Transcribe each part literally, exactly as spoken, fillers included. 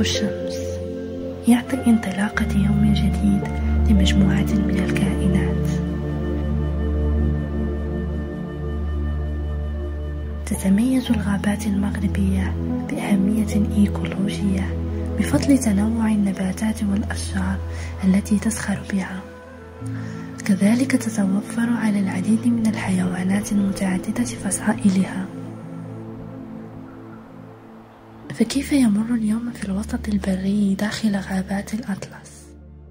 الشمس يعطي انطلاقة يوم جديد لمجموعة من الكائنات. تتميز الغابات المغربية بأهمية إيكولوجية بفضل تنوع النباتات والأشجار التي تزخر بها. كذلك تتوفر على العديد من الحيوانات المتعددة فصائلها. فكيف يمر اليوم في الوسط البري داخل غابات الأطلس؟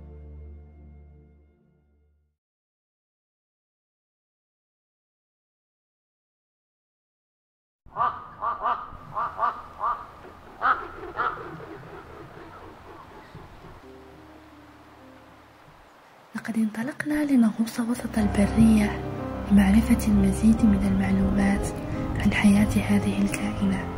لقد انطلقنا لنغوص وسط البرية لمعرفة المزيد من المعلومات عن حياة هذه الكائنات.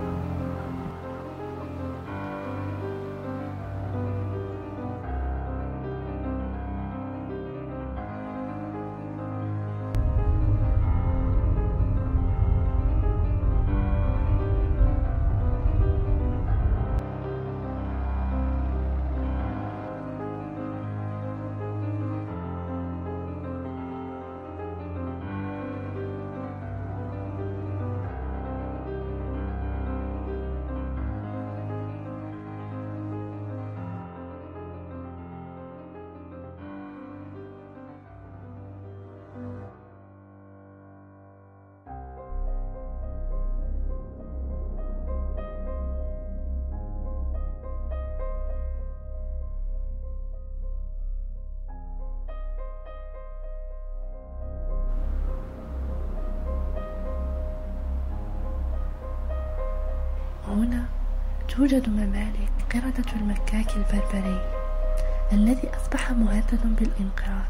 هنا توجد ممالك قردة المكاك البربري الذي أصبح مهددا بالانقراض.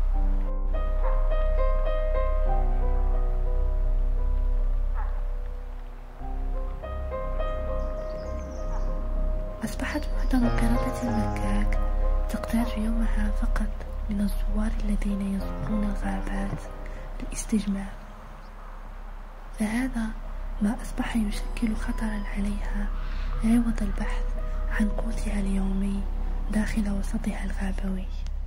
أصبحت معظم قردة المكاك تقتات يومها فقط من الزوار الذين يزورون الغابات للاستجمام، فهذا ما أصبح يشكل خطرا عليها عوض البحث عن قوتها اليومي داخل وسطها الغابوي.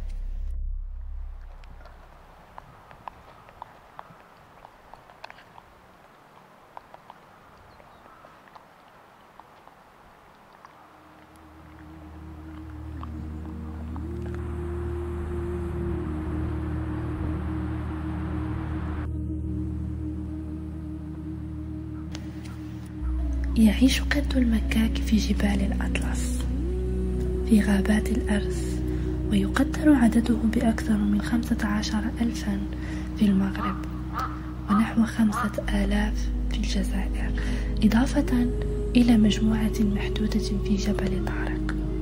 يعيش قرد المكاك في جبال الأطلس في غابات الأرز، ويقدر عدده بأكثر من خمسة عشر ألفا في المغرب ونحو خمسة آلاف في الجزائر، إضافة إلى مجموعة محدودة في جبل طارق.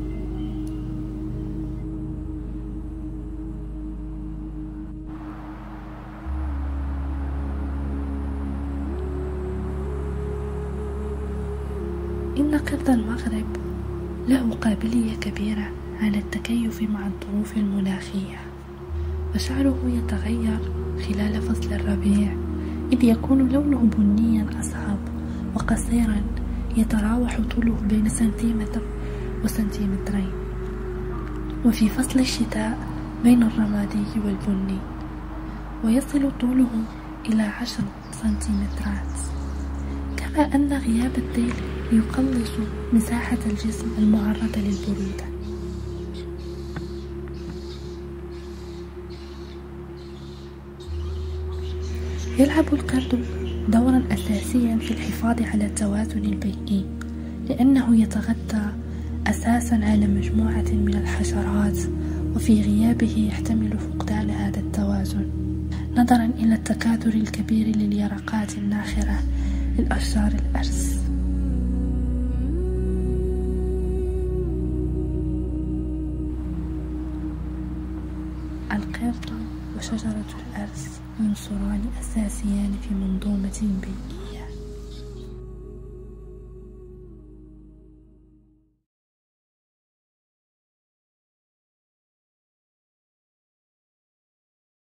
إن قرد المغرب له قابلية كبيرة على التكيف مع الظروف المناخية، وشعره يتغير خلال فصل الربيع، إذ يكون لونه بنيا أصعب وقصيرا يتراوح طوله بين سنتيمتر وسنتيمترين، وفي فصل الشتاء بين الرمادي والبني، ويصل طوله إلى عشر سنتيمترات. كما أن غياب الذيل يقلص مساحة الجسم المعرضة للبرودة. يلعب القرد دورا أساسيا في الحفاظ على التوازن البيئي، لأنه يتغذى أساسا على مجموعة من الحشرات، وفي غيابه يحتمل فقدان هذا التوازن نظرا إلى التكاثر الكبير لليرقات الناخرة للأشجار الأرز. القرد وشجرة الأرز عنصران أساسيان في منظومة بيئية.